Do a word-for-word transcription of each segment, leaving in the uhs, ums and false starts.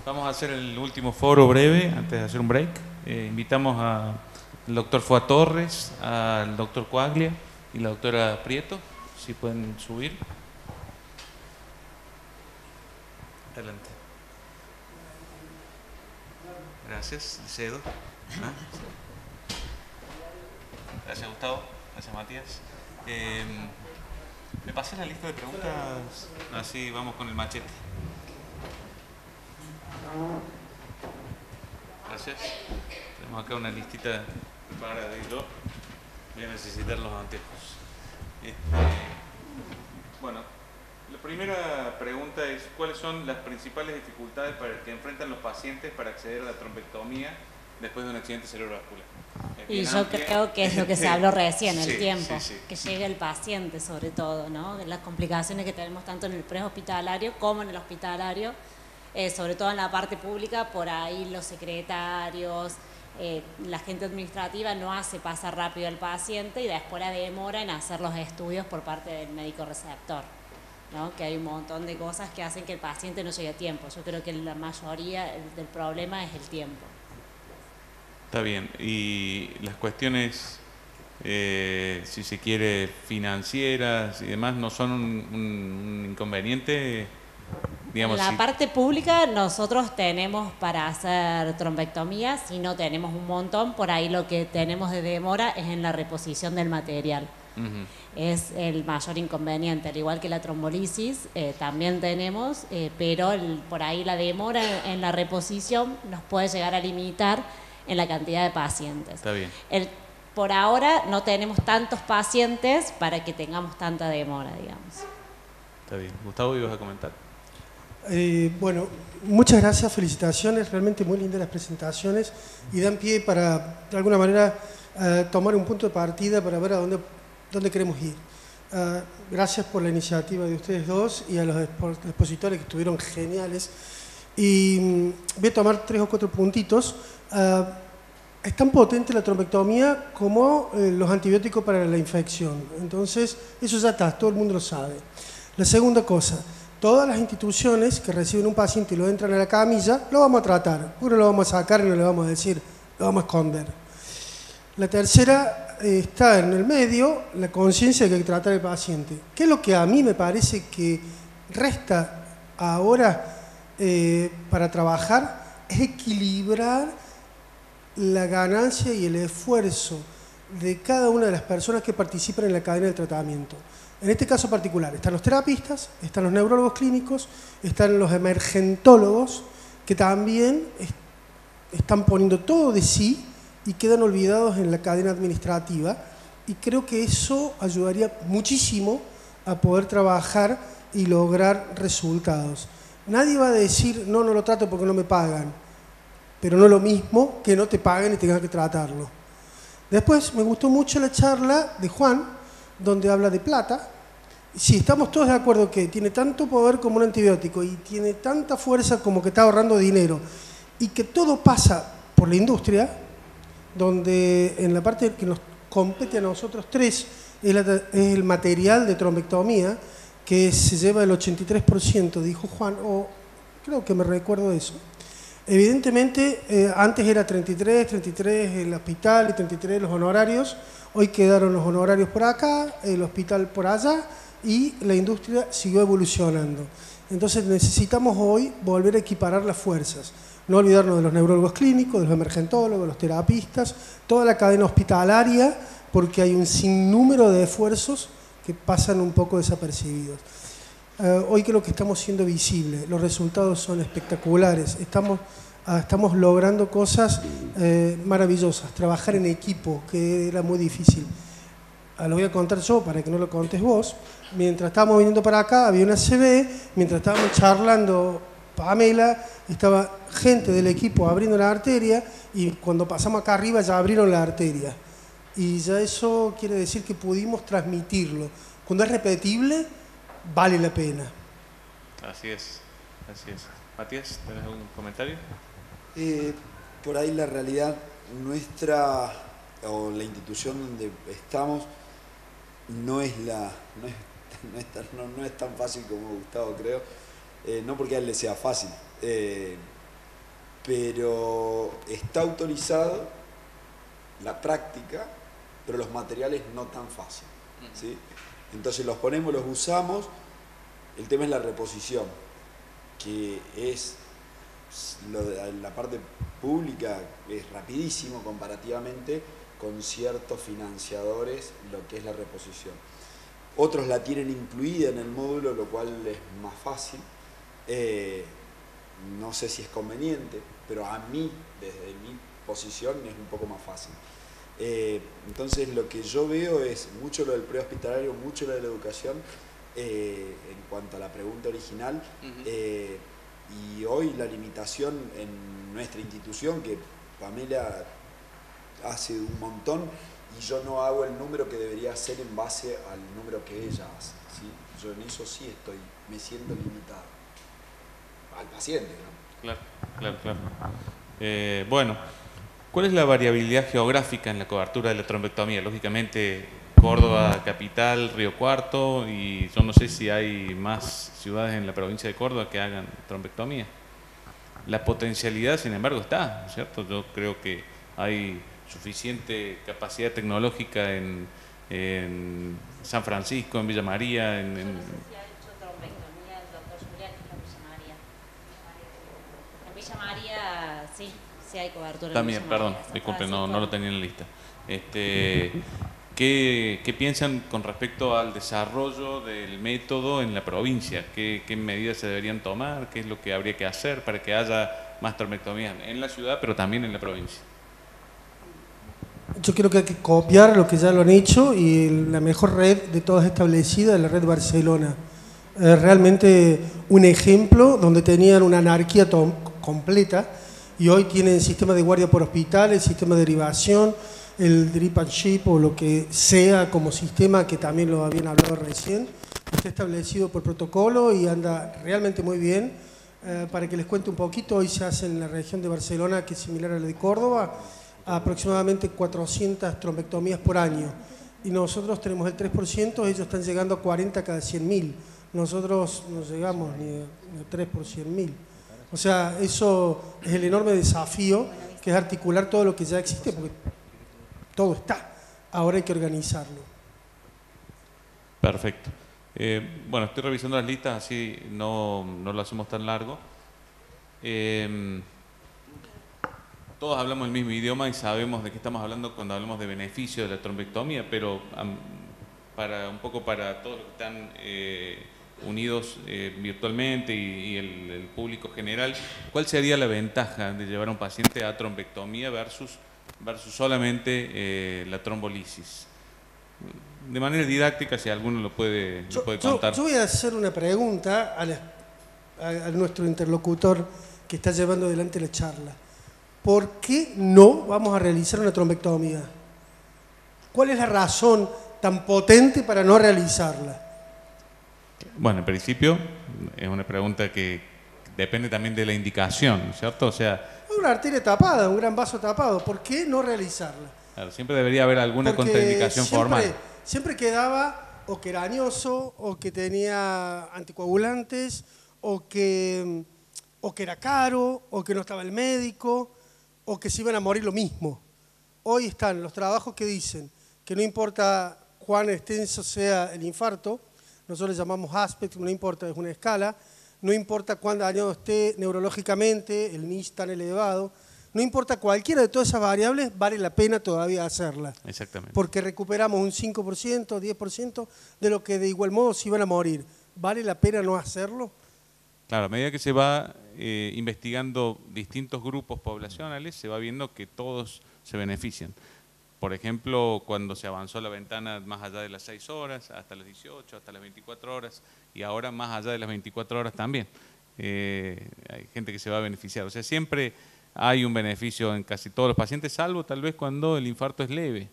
Vamos a hacer el último foro breve antes de hacer un break. Eh, invitamos al doctor Foa Torres, al doctor Coaglia y la doctora Prieto, si pueden subir. Adelante. Gracias, cedo. ¿Ah? Gracias, Gustavo. Gracias, Matías. Eh, ¿Me pasas la lista de preguntas? Así vamos con el machete. Gracias. Tenemos acá una listita para decirlo. Voy a necesitar los anteojos. Este, bueno, la primera pregunta es: ¿cuáles son las principales dificultades para que enfrentan los pacientes para acceder a la trombectomía después de un accidente cerebrovascular? Y yo amplia. creo que es lo que se habló recién, el sí, tiempo, sí, sí. que llegue el paciente sobre todo, ¿no? Las complicaciones que tenemos tanto en el prehospitalario como en el hospitalario, eh, sobre todo en la parte pública, por ahí los secretarios, eh, la gente administrativa no hace pasar rápido al paciente y después la demora en hacer los estudios por parte del médico receptor, ¿no? Que hay un montón de cosas que hacen que el paciente no llegue a tiempo. Yo creo que la mayoría del problema es el tiempo. Está bien. Y las cuestiones, eh, si se quiere, financieras y demás, ¿no son un, un, un inconveniente? Digamos, en la si... parte pública nosotros tenemos para hacer trombectomías, si no tenemos un montón, por ahí lo que tenemos de demora es en la reposición del material. Uh-huh. Es el mayor inconveniente, al igual que la trombolisis, eh, también tenemos, eh, pero el, por ahí la demora en, en la reposición nos puede llegar a limitar en la cantidad de pacientes. Está bien. El, por ahora no tenemos tantos pacientes para que tengamos tanta demora, digamos. Está bien. Gustavo, ¿ibas a comentar? Eh, bueno, muchas gracias, felicitaciones, realmente muy lindas las presentaciones y dan pie para, de alguna manera, uh, tomar un punto de partida para ver a dónde, dónde queremos ir. Uh, gracias por la iniciativa de ustedes dos y a los expositores que estuvieron geniales. Y um, voy a tomar tres o cuatro puntitos. Uh, es tan potente la trombectomía como eh, los antibióticos para la infección. Entonces, eso ya está, todo el mundo lo sabe. La segunda cosa, todas las instituciones que reciben un paciente y lo entran a la camilla, lo vamos a tratar. Uno lo vamos a sacar y no le vamos a decir, lo vamos a esconder. La tercera eh, está en el medio, la conciencia de que hay que tratar al paciente. ¿Qué es lo que a mí me parece que resta ahora eh, para trabajar? Es equilibrar la ganancia y el esfuerzo de cada una de las personas que participan en la cadena de tratamiento. En este caso particular, están los terapistas, están los neurólogos clínicos, están los emergentólogos, que también est están poniendo todo de sí y quedan olvidados en la cadena administrativa, y creo que eso ayudaría muchísimo a poder trabajar y lograr resultados. Nadie va a decir, no, no lo trato porque no me pagan, pero no es lo mismo que no te paguen y tengas que tratarlo. Después me gustó mucho la charla de Juan, donde habla de plata. Si estamos todos de acuerdo que tiene tanto poder como un antibiótico y tiene tanta fuerza como que está ahorrando dinero, y que todo pasa por la industria, donde en la parte que nos compete a nosotros tres es, la, es el material de trombectomía, que se lleva el ochenta y tres por ciento, dijo Juan, o creo que me recuerdo eso. Evidentemente, eh, antes era treinta y tres, treinta y tres el hospital y treinta y tres los honorarios. Hoy quedaron los honorarios por acá, el hospital por allá, y la industria siguió evolucionando. Entonces necesitamos hoy volver a equiparar las fuerzas. No olvidarnos de los neurólogos clínicos, de los emergentólogos, los terapistas, toda la cadena hospitalaria, porque hay un sinnúmero de esfuerzos que pasan un poco desapercibidos. Uh, hoy creo que estamos siendo visibles, los resultados son espectaculares, estamos, uh, estamos logrando cosas uh, maravillosas, trabajar en equipo, que era muy difícil. Uh, lo voy a contar yo para que no lo contes vos. Mientras estábamos viniendo para acá había una C B, mientras estábamos charlando Pamela, estaba gente del equipo abriendo la arteria, y cuando pasamos acá arriba ya abrieron la arteria. Y ya eso quiere decir que pudimos transmitirlo. Cuando es repetible, vale la pena. Así es, así es. Matías, ¿tenés algún comentario? Eh, por ahí la realidad nuestra, o la institución donde estamos, no es, la, no es, no es, tan, no, no es tan fácil como Gustavo, creo. Eh, no porque a él le sea fácil, eh, pero está autorizado la práctica, pero los materiales no tan fácil, ¿sí? Entonces los ponemos, los usamos, el tema es la reposición, que es lo de la parte pública, es rapidísimo comparativamente con ciertos financiadores lo que es la reposición. Otros la tienen incluida en el módulo, lo cual es más fácil. Eh, no sé si es conveniente, pero a mí, desde mi posición, es un poco más fácil. Eh, entonces lo que yo veo es mucho lo del prehospitalario, mucho lo de la educación, eh, en cuanto a la pregunta original. Uh-huh. eh, y hoy la limitación en nuestra institución, que Pamela hace un montón, y yo no hago el número que debería hacer en base al número que ella hace, ¿sí? Yo en eso sí estoy, me siento limitado. Al paciente, ¿no? Claro, claro, claro. Eh, bueno, ¿cuál es la variabilidad geográfica en la cobertura de la trombectomía? Lógicamente, Córdoba capital, Río Cuarto, y yo no sé si hay más ciudades en la provincia de Córdoba que hagan trombectomía. La potencialidad, sin embargo, está, ¿cierto? Yo creo que hay suficiente capacidad tecnológica en, en San Francisco, en Villa María, en... en... Villa María, sí, sí hay cobertura. También, en Villa perdón, María, disculpe, no, Francisco. no lo tenía en la lista. Este, ¿qué, ¿Qué piensan con respecto al desarrollo del método en la provincia? ¿Qué, ¿Qué medidas se deberían tomar? ¿Qué es lo que habría que hacer para que haya más trombectomías en la ciudad, pero también en la provincia? Yo creo que hay que copiar lo que ya lo han hecho, y la mejor red de todas establecida es la red Barcelona. Eh, realmente un ejemplo donde tenían una anarquía completa, y hoy tienen sistema de guardia por hospitales, sistema de derivación, el drip and ship o lo que sea como sistema, que también lo habían hablado recién, está establecido por protocolo y anda realmente muy bien. Eh, para que les cuente un poquito, hoy se hace en la región de Barcelona, que es similar a la de Córdoba, aproximadamente cuatrocientas trombectomías por año, y nosotros tenemos el tres por ciento, ellos están llegando a cuarenta cada cien mil, nosotros no llegamos ni a tres por cien mil. O sea, eso es el enorme desafío, que es articular todo lo que ya existe, porque todo está, ahora hay que organizarlo. Perfecto. Eh, bueno, estoy revisando las listas, así no, no lo hacemos tan largo. Eh, todos hablamos el mismo idioma y sabemos de qué estamos hablando cuando hablamos de beneficio de la trombectomía, pero um, para un poco para todos los que están eh, unidos eh, virtualmente y, y el, el público general, ¿cuál sería la ventaja de llevar a un paciente a trombectomía versus, versus solamente eh, la trombolisis? De manera didáctica, si alguno lo puede, yo, lo puede contar. Yo, yo voy a hacer una pregunta a, la, a, a nuestro interlocutor que está llevando adelante la charla. ¿Por qué no vamos a realizar una trombectomía? ¿Cuál es la razón tan potente para no realizarla? Bueno, en principio es una pregunta que depende también de la indicación, ¿cierto? O sea, una arteria tapada, un gran vaso tapado, ¿por qué no realizarla? Claro, siempre debería haber alguna Porque contraindicación siempre, formal. Siempre quedaba o que era añoso, o que tenía anticoagulantes, o que, o que era caro, o que no estaba el médico, o que se iban a morir lo mismo. Hoy están los trabajos que dicen que no importa cuán extenso sea el infarto, nosotros le llamamos aspect, no importa, es una escala, no importa cuán dañado esté neurológicamente, el N I S tan elevado, no importa cualquiera de todas esas variables, vale la pena todavía hacerla. Exactamente. Porque recuperamos un cinco por ciento, diez por ciento de lo que de igual modo se iban a morir. ¿Vale la pena no hacerlo? Claro, a medida que se va eh, investigando distintos grupos poblacionales, se va viendo que todos se benefician. Por ejemplo, cuando se avanzó la ventana más allá de las seis horas, hasta las dieciocho, hasta las veinticuatro horas, y ahora más allá de las veinticuatro horas también. Eh, hay gente que se va a beneficiar. O sea, siempre hay un beneficio en casi todos los pacientes, salvo tal vez cuando el infarto es leve.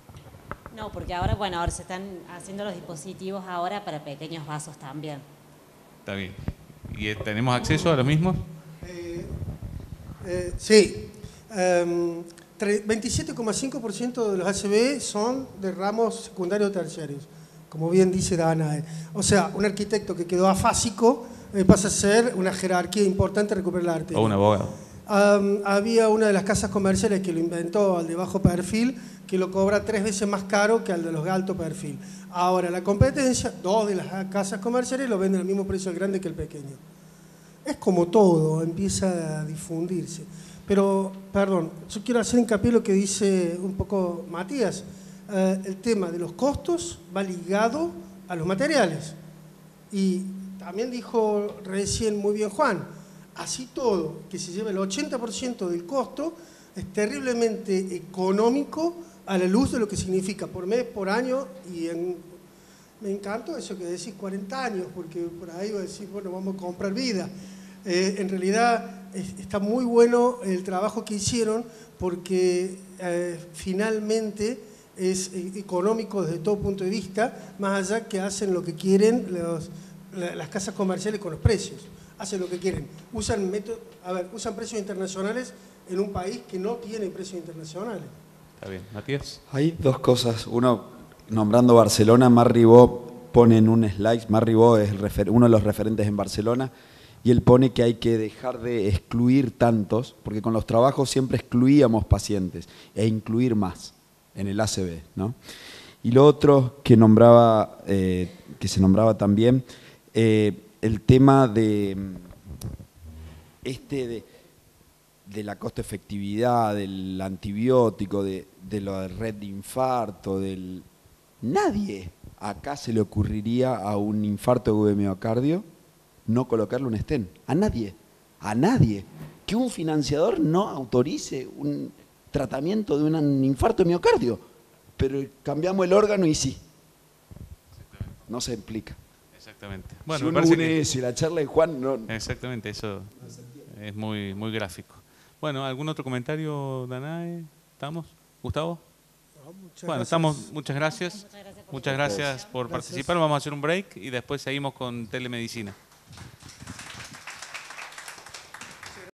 No, porque ahora, bueno, ahora se están haciendo los dispositivos ahora para pequeños vasos también. Está bien. ¿Y tenemos acceso a los mismos? Eh, eh, sí. Um, veintisiete coma cinco por ciento de los A C V son de ramos secundarios o terciarios, como bien dice Danae. O sea, un arquitecto que quedó afásico eh, pasa a ser una jerarquía importante recuperar la arteria. O un abogado. Um, había una de las casas comerciales que lo inventó al de bajo perfil, que lo cobra tres veces más caro que al de los de alto perfil. Ahora, la competencia, dos de las casas comerciales lo venden al mismo precio el grande que el pequeño. Es como todo, empieza a difundirse. Pero, perdón, yo quiero hacer hincapié en lo que dice un poco Matías. Uh, el tema de los costos va ligado a los materiales. Y también dijo recién muy bien Juan, así todo, que se lleva el ochenta por ciento del costo, es terriblemente económico a la luz de lo que significa por mes, por año, y en, me encantó eso que decís cuarenta años, porque por ahí va a decir, bueno, vamos a comprar vida. Eh, en realidad es, está muy bueno el trabajo que hicieron, porque eh, finalmente es económico desde todo punto de vista, más allá que hacen lo que quieren los, las casas comerciales con los precios. Hacen lo que quieren. Usan, método, a ver, usan precios internacionales en un país que no tiene precios internacionales. Está bien. Matías. Hay dos cosas. Uno, nombrando Barcelona, Marc Ribot pone en un slide, Marc Ribot es el refer, uno de los referentes en Barcelona, y él pone que hay que dejar de excluir tantos, porque con los trabajos siempre excluíamos pacientes, e incluir más en el A C V, ¿no? Y lo otro que nombraba, eh, que se nombraba también, eh, el tema de este de, de la costo efectividad, del antibiótico, de, de la de red de infarto, del nadie acá se le ocurriría a un infarto de miocardio no colocarle un stent. A nadie, a nadie. Que un financiador no autorice un tratamiento de un infarto de miocardio, pero cambiamos el órgano y sí. No se explica. Exactamente. Bueno, si me uno parece une que... eso y la charla de Juan no... Exactamente, eso es muy, muy gráfico. Bueno, ¿algún otro comentario, Danae? ¿Estamos? ¿Gustavo? No, muchas bueno, gracias. estamos. Muchas gracias. Muchas gracias por, Muchas gracias por Gracias. participar. Vamos a hacer un break y después seguimos con telemedicina.